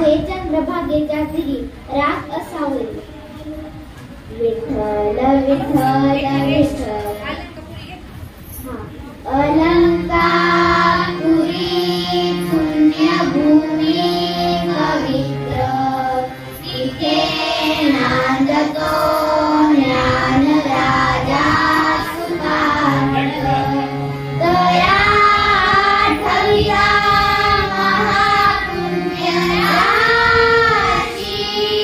आहे चंद्रभागेच्या तिरी रात असावे. विठ्ठल विठ्ठल विठ्ठल अलंकापुरी पुण्यभूमी पवित्र इथे नांदतो ज्ञान राजा सुभाष. दया ठविया महापुण्य राशी.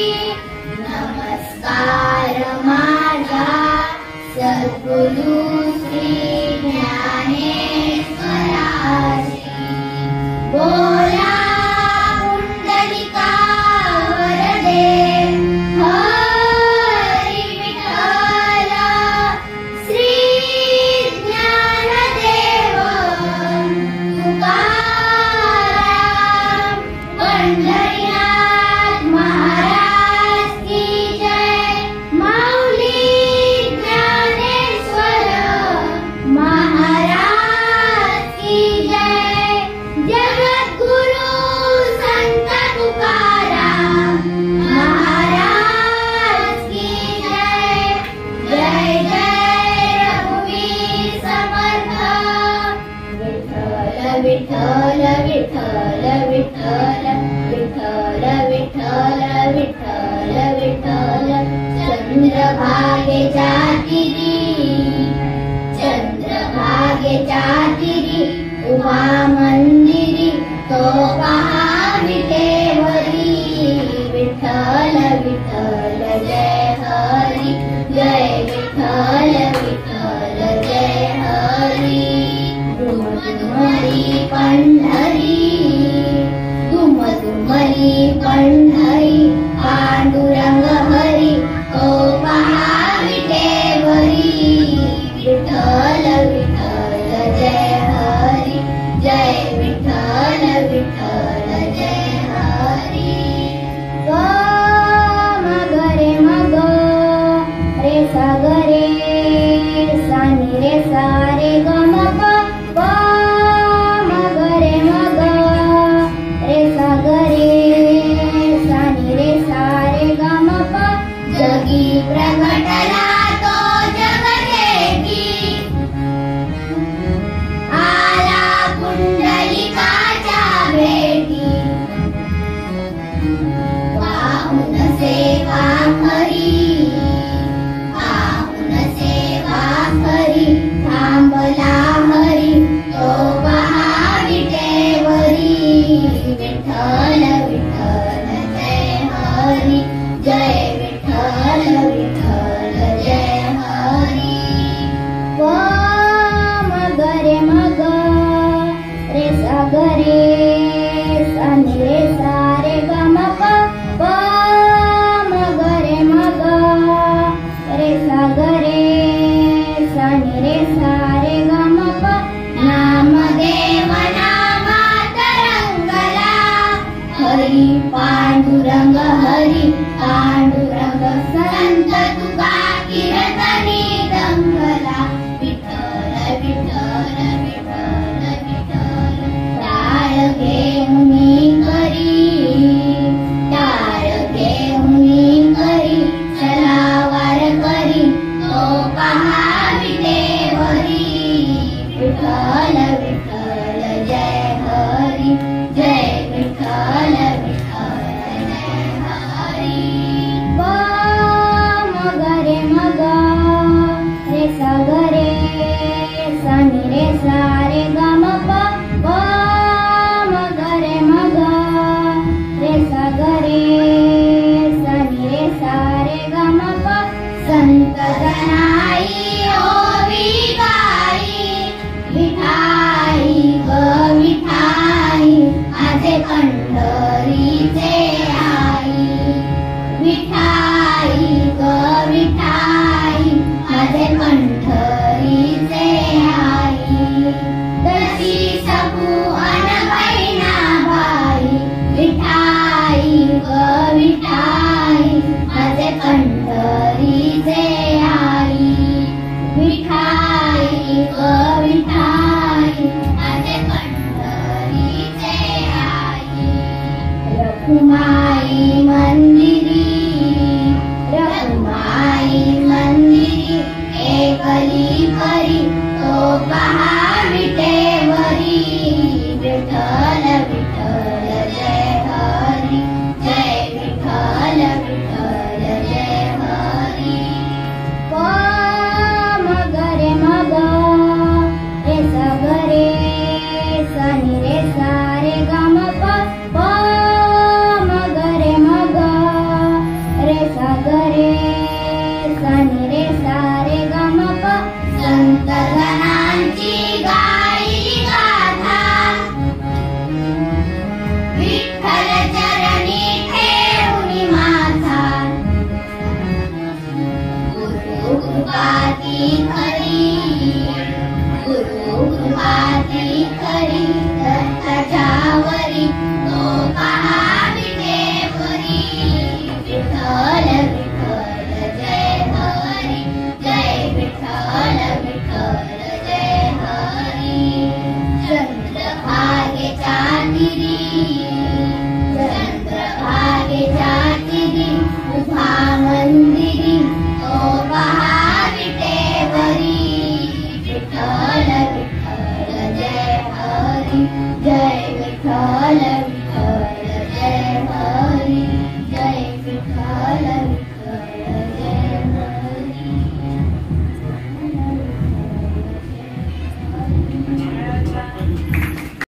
नमस्कार माझा सद्गुरु श्री बोला पुंडलिका वरदे हरी विठ्ठल श्री ज्ञानदेव तुकाराम. पंढरीनाथ महाराज की जय. माऊली ज्ञानेश्वर महाराज की जय. जगद्गुरु संत तुकाराम महाराज की जय. जय जय रघुवीर समर्थ. विठ्ठल विठ्ठल विठ्ठल विठ्ठल विठ्ठल विठ्ठल विठ्ठल विठ्ठल. चंद्रभागेच्या तिरी चंद्रभागेच्या तिरी उभा मंदिरी तो पहा विटेवरी. विठ्ठल विठ्ठल जय हरी. जय विठ्ठल विठ्ठल जय हरी. दुमदुमरी पंढरी दुमदुमरी पंढरी.